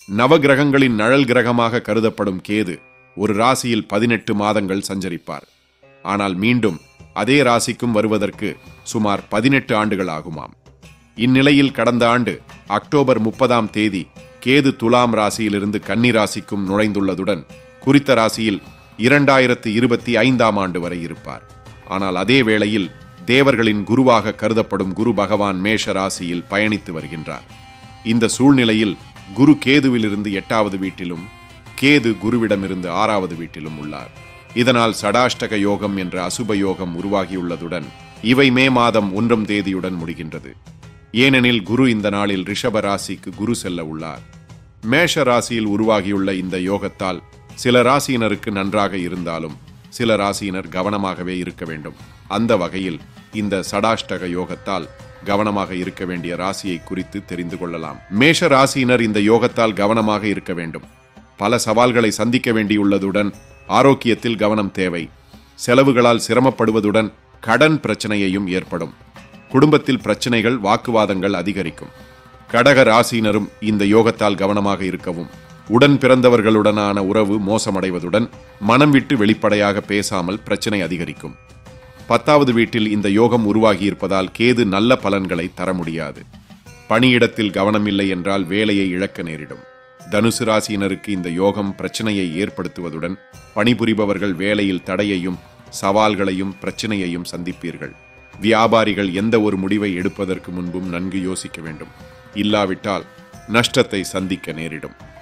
நவகிரகங்களின் நழல் கிரகமாக கருதப்படும் கேது ஒரு ராசியில் 18 மாதங்கள் சஞ்சரிப்பார். ஆனால் மீண்டும் அதே ராசிக்கும் வருவதற்கு சுமார் 18 ஆண்டுகள் ஆகுமாம். இந்நிலையில் கடந்த ஆண்டு அக்டோபர் 30ஆம் தேதி கேது துலாம் ராசியிலிருந்து கன்னி ராசிக்கும் நுழைந்துள்ளதுடன் குறித்த ராசியில் 2025ஆம் ஆண்டு வரை இருப்பார். ஆனால் அதே வேளையில் தேவர்களின் குருவாக கருதப்படும் குரு பகவான் மேஷ ராசியில் பயணித்து வருகின்றார். இந்த சூழ்நிலையில் குரு கேதுவிலிருந்து 8வது வீட்டிலும் கேது குருவிடமிருந்து 6வது வீட்டிலும் உள்ளார். இதனால் சடாஷ்டக யோகம் என்ற அசுப யோகம் உருவாகியுள்ளதுடன் இவை மே மாதம் 1ஆம் தேதியுடன் முடிகின்றது. ஏனெனில் குரு இந்த நாளில் ரிஷப ராசிக்கு குரு செல்ல உள்ளார். மேஷ ராசியில் உருவாகியுள்ள இந்த யோகத்தால் சில ராசியினருக்கு நன்றாக இருந்தாலும் சில ராசியினர் கவனமாகவே இருக்க வேண்டும். அந்த வகையில் இந்த சடாஷ்டக யோகத்தால் கவனமாக இருக்க வேண்டிய ராசியை குறித்து தெரிந்து கொள்ளலாம். மேஷ ராசியினர் இந்த யோகத்தால் கவனமாக இருக்க வேண்டும். பல சவால்களை சந்திக்க வேண்டியுள்ளதுடன் ஆரோக்கியத்தில் கவனம் தேவை. செலவுகளால் சிரமப்படுவதுடன் கடன் பிரச்சனையையும் ஏற்படும். குடும்பத்தில் பிரச்சனைகள், வாக்குவாதங்கள் அதிகரிக்கும். கடக ராசியினரும் இந்த யோகத்தால் கவனமாக இருக்கவும். உடன் பிறந்தவர்களுடனான உறவு மோசமடைவதுடன் மனம் விட்டு வெளிப்படையாக பேசாமல் பிரச்சனை அதிகரிக்கும். 10வது வீட்டில் இந்த யோகம் உருவாகியிருப்பதால் கேது நல்ல பலன்களை தர முடியாது. பணியிடத்தில் கவனமில்லை என்றால் வேலையை இழக்க நேரிடும். தனுசு ராசியினருக்கு இந்த யோகம் பிரச்சனையை ஏற்படுத்துவதுடன் பணிபுரிபவர்கள் வேலையில் தடையையும் சவால்களையும் பிரச்சனையையும் சந்திப்பீர்கள். வியாபாரிகள் எந்த ஒரு முடிவை எடுப்பதற்கு முன்பும் நன்கு யோசிக்க வேண்டும். இல்லாவிட்டால் நஷ்டத்தை சந்திக்க நேரிடும்.